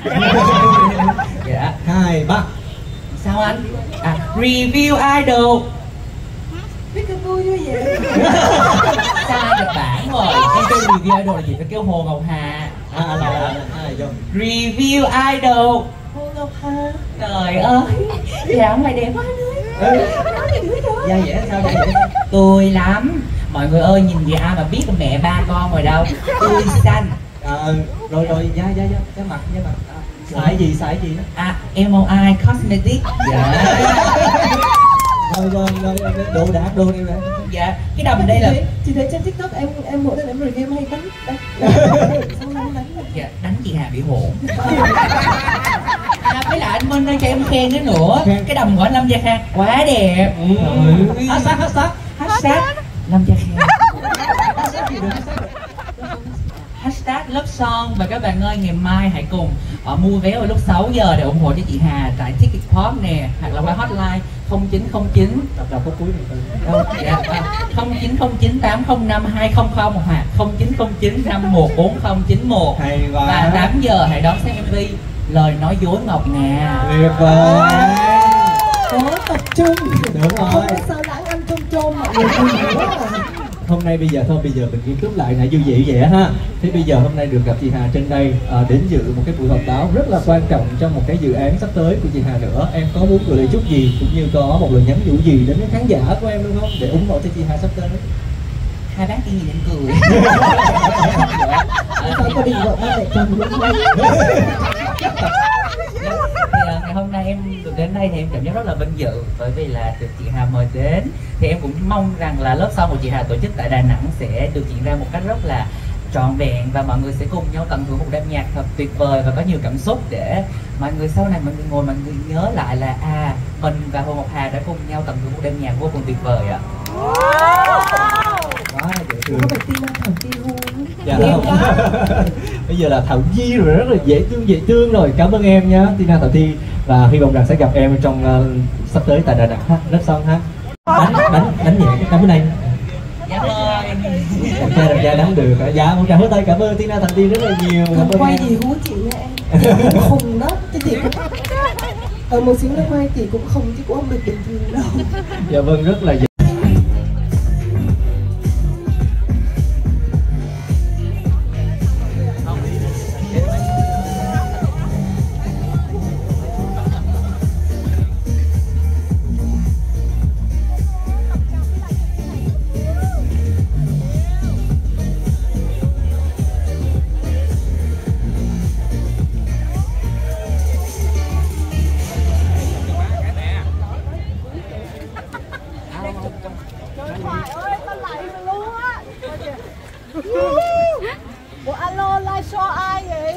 Dạ. 2, 3. Sao anh? Review idol. Biết cái vui như vậy. Sai Nhật Bản rồi. Em kêu review idol là gì? Phải kêu Hồ Ngọc Hà. Review idol. Hồ Ngọc Hà. Trời ơi, dạ mày đẹp quá anh ơi. Nói gì nữa đó. Da dẻ sao, da dẻ? Tươi lắm. Mọi người ơi, nhìn gì ai mà biết là mẹ ba con rồi đâu. Tươi xanh. Rồi da mặt. Xài gì đó? MOI Cosmetic. Dạ. Rồi, đồ đạc. Dạ, cái đầm đây là... Chị thấy trên TikTok em mỗi lần em review hay đánh. Xong em đánh. Dạ, đánh chị Hà bị hỗn. Với lại anh Minh ơi cho em khen cái nữa. Cái đầm của anh Lâm Gia Khang quá đẹp. Hashtag Lâm Gia Khang. Hashtag Love Song. Và các bạn ơi, ngày mai hãy cùng mua vé vào lúc 6 giờ để ủng hộ cho chị Hà tại Ticket Pop nè, hoặc là qua hotline 0909 Đọc phút cuối này. dạ, 0909 805 200 hoặc 0909 514091. Hay quá. Và 8 giờ hãy đón xem MV Lời Nói Dối Ngọt Ngào. Tuyệt vời. Có tập trung. Đúng rồi. Không có sao lãng anh trôm mọi người vui quá à. Hôm nay bây giờ mình nghiêm túc lại nãy vui vị vậy ha. Thế bây giờ hôm nay được gặp chị Hà trên đây đến dự một cái buổi họp báo rất là quan trọng trong một cái dự án sắp tới của chị Hà nữa. Em có muốn gửi lời chúc gì cũng như có một lời nhắn nhủ gì đến với khán giả của em đúng không? Để ủng hộ cho chị Hà sắp tới. Hai bác cái gì đến cười. Sao có định gọi ba mẹ chồng luôn không? Ngày hôm nay em được đến đây thì em cảm giác rất là vinh dự, bởi vì là được chị Hà mời đến. Thì em cũng mong rằng là lớp sau của chị Hà tổ chức tại Đà Nẵng sẽ được diễn ra một cách rất là trọn vẹn, và mọi người sẽ cùng nhau tận hưởng một đêm nhạc thật tuyệt vời và có nhiều cảm xúc, để mọi người sau này mọi người ngồi mọi người nhớ lại là mình và Hồ Ngọc Hà đã cùng nhau tận hưởng một đêm nhạc vô cùng tuyệt vời ạ. Quá dễ thương. Có phải Tina Thảo Ti hôn? Dạ không. Bây giờ là Thảo Di rồi, rất là dễ thương rồi. Cảm ơn em nhé Tina Thảo Ti, và hy vọng rằng sẽ gặp em trong sắp tới tại Đà Nẵng ha. Rất xong ha. Đánh nhẹ cái tấm này. Dạ ơi. Đẹp trai đánh được. Dạ, một tràng pháo tay cảm ơn Tina Thảo Ti rất là nhiều. Không quay gì hú chị nha em. Khùng đó, cái gì cũng... một xíu nữa quay thì cũng không chứ cũng không được bình thường đâu. Dạ vâng, rất là Ủa alo, live show ai vậy?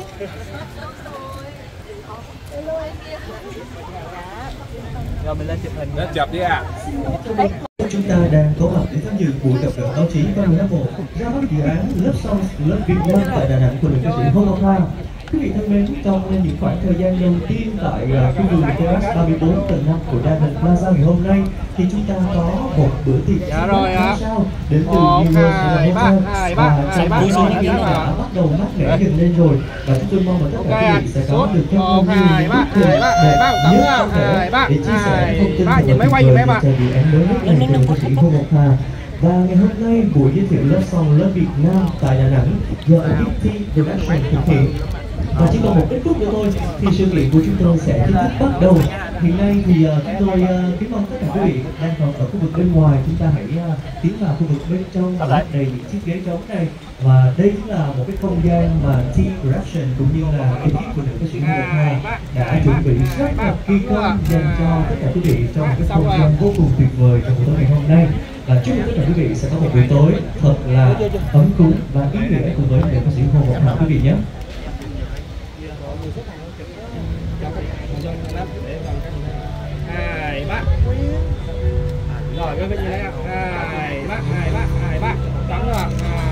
Rồi mình lên chụp hình. Lên chụp đi ạ. Chúng ta đang có mặt để tham dự buổi gặp gỡ báo chí 30 tháng 1 ra mắt dự án Love Songs Love Việt Nam tại Đà Nẵng của nữ ca sĩ Hồ Ngọc Hà. Quý vị thân mến, trong những khoảng thời gian đầu tiên tại khu vườn Terrace 34 tầng 5 của Diamond Plaza ngày hôm nay, thì chúng ta có một bữa tiệc Dạ rồi ạ. đến từ nhiều nơi và trong buổi sáng đã bắt đầu mát mẻ dần lên rồi, và chúng tôi mong là tất cả quý vị sẽ có được trong nhiều những phút đẹp nhất có thể để chia sẻ thông tin và tuyệt vời về dự án mới nhất này từ ca sĩ Hồ Ngọc Hà. Và ngày hôm nay buổi giới thiệu Love Song Love Việt Nam tại Đà Nẵng do Aditi Production thực hiện. Và chỉ còn một ít phút nữa thôi thì sự kiện của chúng tôi sẽ chính thức bắt đầu. Hiện nay thì chúng tôi kính mong tất cả quý vị đang còn ở khu vực bên ngoài, chúng ta hãy tiến vào khu vực bên trong và lấp đầy những chiếc ghế trống này. Và đây cũng là một cái không gian mà T Production cũng như là ekip của nữ ca sĩ Hồ Ngọc Hà đã chuẩn bị rất là kỳ công dành cho tất cả quý vị trong một cái không gian vô cùng tuyệt vời trong buổi tối ngày hôm nay. Và chúc tất cả quý vị sẽ có một buổi tối thật là ấm cúng và ý nghĩa cùng với nữ ca sĩ Hồ Ngọc Hà quý vị nhé. Hai bác. Rồi cái gì đấy ạ? Hai bác. Trắng rồi.